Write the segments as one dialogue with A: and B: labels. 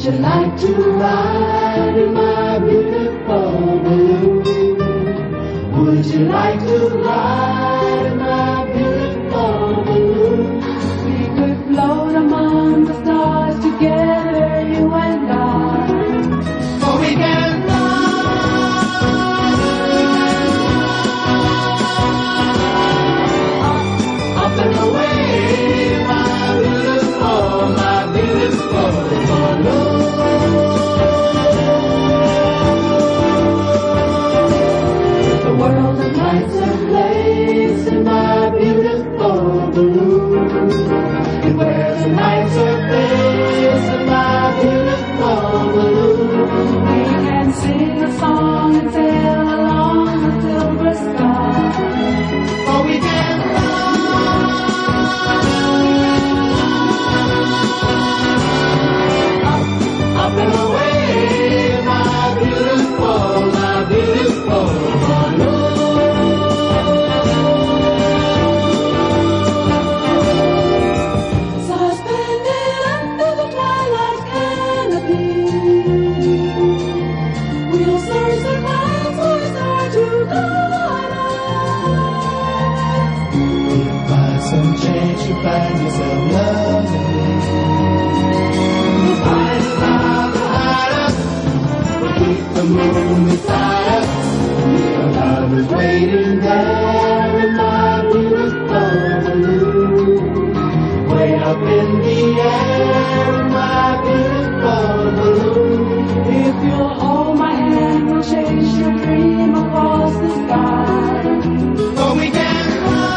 A: Would you like to ride in my beautiful balloon? Would you like to ride in my beautiful balloon? We could float among the stars together, you and I. For we can fly up and away, my beautiful balloon. The world of lights are placed in my beautiful balloon. And where the nights are placed in my beautiful balloon, we can sing a song and sail along the silver sky. For we can up and away, my beautiful balloon. Suspended under the twilight canopy, we'll search the clouds for a star to guide us. If by some chance you find yourself loving me, keep the moon beside us. Your love is waiting there in my beautiful balloon. Way up in the air in my beautiful balloon. If you'll hold my hand, we'll chase your dream across the sky. For we can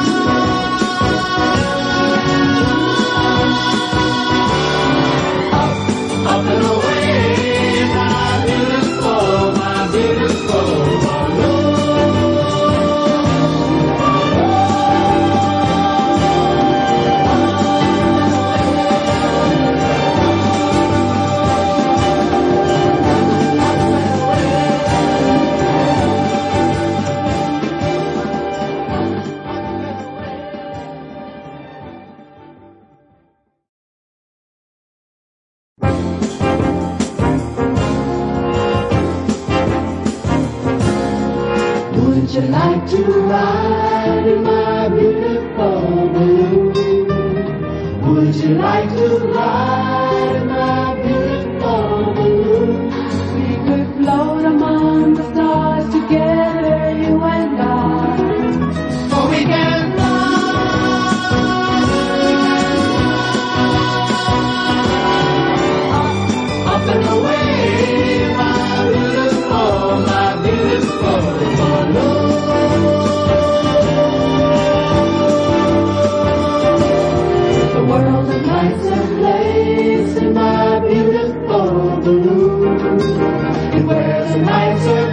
A: fly up and away. Would you like to ride in my beautiful balloon? Would you like to ride in my beautiful balloon? We could float among the stars together, you and I. For we can fly up and away, my beautiful balloon. The world of lights are placed in my beautiful balloon. And where the nights are